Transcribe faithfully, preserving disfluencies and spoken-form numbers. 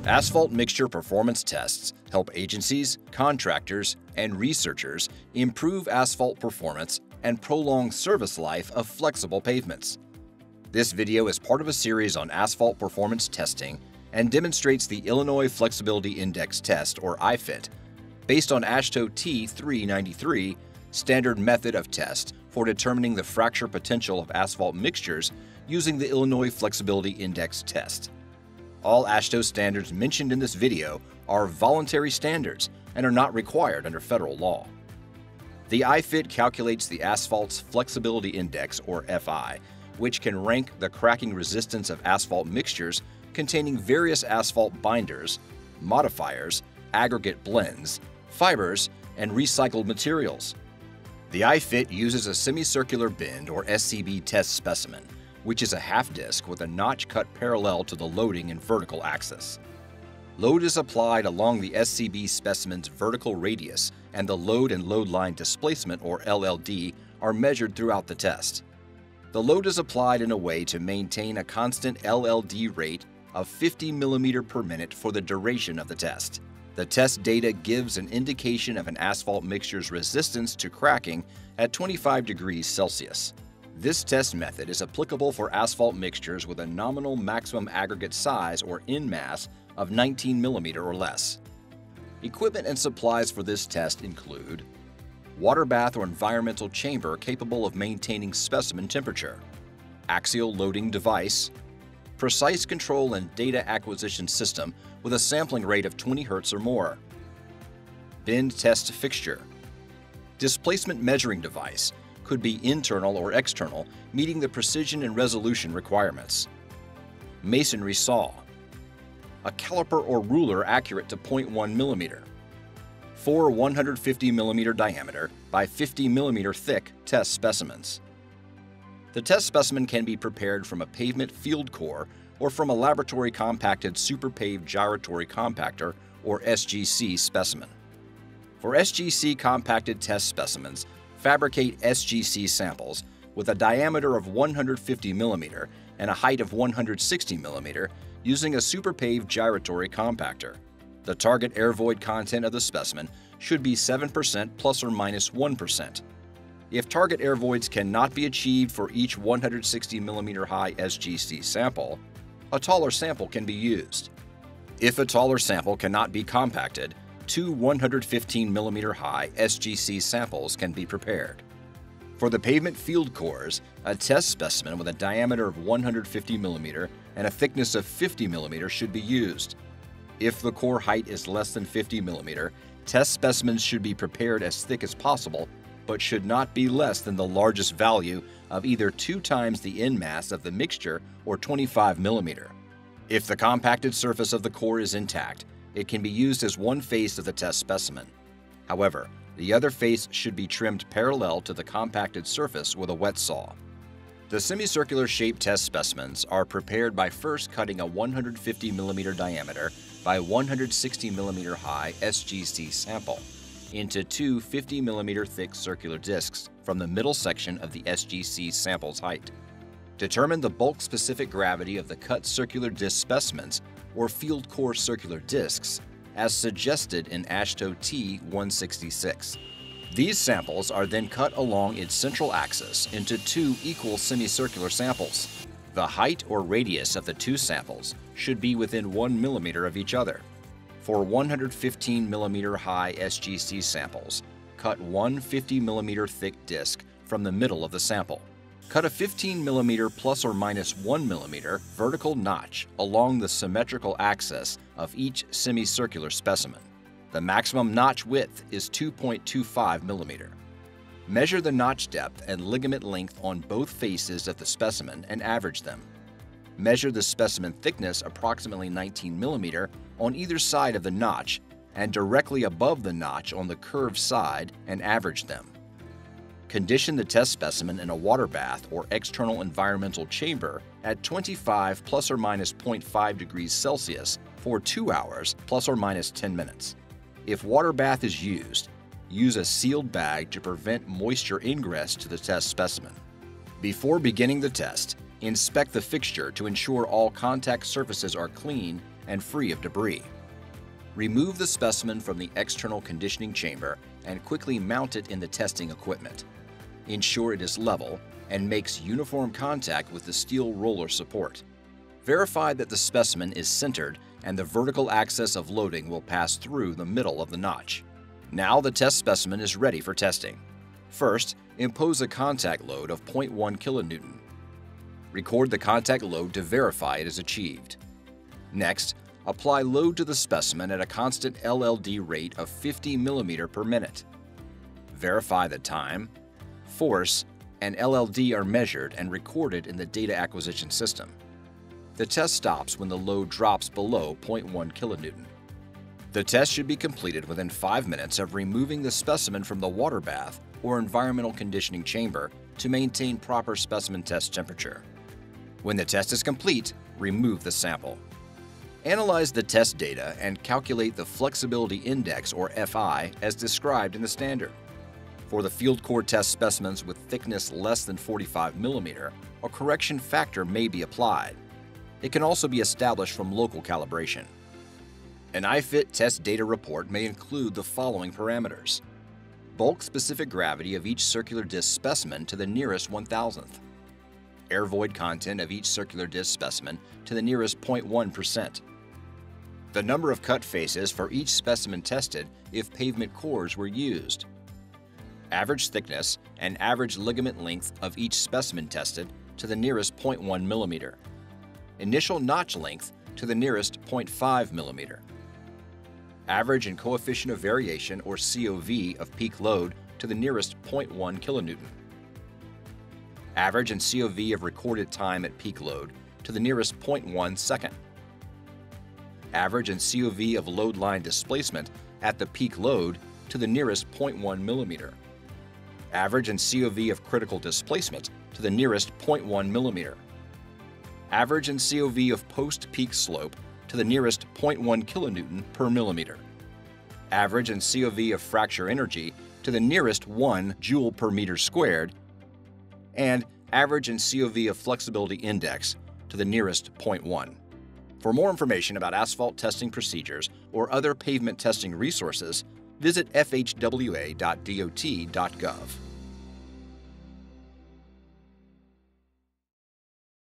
Asphalt mixture performance tests help agencies, contractors, and researchers improve asphalt performance and prolong service life of flexible pavements. This video is part of a series on asphalt performance testing and demonstrates the Illinois Flexibility Index Test, or I F I T, based on AASHTO T three ninety-three standard method of test for determining the fracture potential of asphalt mixtures using the Illinois Flexibility Index Test. All AASHTO standards mentioned in this video are voluntary standards and are not required under federal law. The I F I T calculates the asphalt's flexibility index, or F I, which can rank the cracking resistance of asphalt mixtures containing various asphalt binders, modifiers, aggregate blends, fibers, and recycled materials. The I F I T uses a semicircular bend, or S C B, test specimen, which is a half disc with a notch cut parallel to the loading and vertical axis. Load is applied along the S C B specimen's vertical radius, and the load and load line displacement, or L L D, are measured throughout the test. The load is applied in a way to maintain a constant L L D rate of fifty millimeters per minute for the duration of the test. The test data gives an indication of an asphalt mixture's resistance to cracking at twenty-five degrees Celsius. This test method is applicable for asphalt mixtures with a nominal maximum aggregate size, or in mass, of nineteen millimeters or less. Equipment and supplies for this test include water bath or environmental chamber capable of maintaining specimen temperature, axial loading device, precise control and data acquisition system with a sampling rate of twenty hertz or more, bend test fixture, displacement measuring device, could be internal or external, meeting the precision and resolution requirements, masonry saw, a caliper or ruler accurate to zero point one millimeter, four one hundred fifty millimeter diameter by fifty millimeter thick test specimens. The test specimen can be prepared from a pavement field core or from a laboratory compacted super paved gyratory compactor, or S G C, specimen. For S G C compacted test specimens, fabricate S G C samples with a diameter of one hundred fifty millimeters and a height of one hundred sixty millimeters using a super paved gyratory compactor. The target air void content of the specimen should be seven percent plus or minus one percent. If target air voids cannot be achieved for each one hundred sixty millimeter high S G C sample, a taller sample can be used. If a taller sample cannot be compacted, two one hundred fifteen millimeter high S G C samples can be prepared. For the pavement field cores, a test specimen with a diameter of one hundred fifty millimeters and a thickness of fifty millimeters should be used. If the core height is less than fifty millimeters, test specimens should be prepared as thick as possible, but should not be less than the largest value of either two times the end mass of the mixture or twenty-five millimeters. If the compacted surface of the core is intact, it can be used as one face of the test specimen. However, the other face should be trimmed parallel to the compacted surface with a wet saw. The semicircular shaped test specimens are prepared by first cutting a one hundred fifty millimeter diameter by one hundred sixty millimeter high S G C sample into two fifty millimeter thick circular discs from the middle section of the S G C sample's height. Determine the bulk specific gravity of the cut circular disc specimens, or field core circular discs, as suggested in AASHTO T one sixty-six. These samples are then cut along its central axis into two equal semicircular samples. The height or radius of the two samples should be within one millimeter of each other. For one hundred fifteen millimeter high S G C samples, cut one fifty millimeter thick disc from the middle of the sample. Cut a fifteen millimeter plus or minus one millimeter vertical notch along the symmetrical axis of each semicircular specimen. The maximum notch width is two point two five millimeters. Measure the notch depth and ligament length on both faces of the specimen and average them. Measure the specimen thickness approximately nineteen millimeters on either side of the notch and directly above the notch on the curved side and average them. Condition the test specimen in a water bath or external environmental chamber at twenty-five plus or minus zero point five degrees Celsius for two hours plus or minus ten minutes. If water bath is used, use a sealed bag to prevent moisture ingress to the test specimen. Before beginning the test, inspect the fixture to ensure all contact surfaces are clean and free of debris. Remove the specimen from the external conditioning chamber and quickly mount it in the testing equipment. Ensure it is level and makes uniform contact with the steel roller support. Verify that the specimen is centered and the vertical axis of loading will pass through the middle of the notch. Now the test specimen is ready for testing. First, impose a contact load of zero point one kilonewton. Record the contact load to verify it is achieved. Next, apply load to the specimen at a constant L L D rate of fifty millimeters per minute. Verify the time, force, and L L D are measured and recorded in the data acquisition system. The test stops when the load drops below zero point one kilonewton. The test should be completed within five minutes of removing the specimen from the water bath or environmental conditioning chamber to maintain proper specimen test temperature. When the test is complete, remove the sample. Analyze the test data and calculate the flexibility index, or F I, as described in the standard. For the field core test specimens with thickness less than forty-five millimeters, a correction factor may be applied. It can also be established from local calibration. An I FIT test data report may include the following parameters: bulk specific gravity of each circular disc specimen to the nearest one thousandth, air void content of each circular disc specimen to the nearest zero point one percent, the number of cut faces for each specimen tested if pavement cores were used, average thickness and average ligament length of each specimen tested to the nearest zero point one millimeter, initial notch length to the nearest zero point five millimeter, average and coefficient of variation, or C O V, of peak load to the nearest zero point one kilonewton, average and C O V of recorded time at peak load to the nearest zero point one second, average and C O V of load line displacement at the peak load to the nearest zero point one millimeter, average and C O V of critical displacement to the nearest zero point one millimeter, average and C O V of post-peak slope to the nearest zero point one kilonewton per millimeter, average and C O V of fracture energy to the nearest one joule per meter squared, and average and C O V of flexibility index to the nearest zero point one. For more information about asphalt testing procedures or other pavement testing resources, visit F H W A dot D O T dot gov.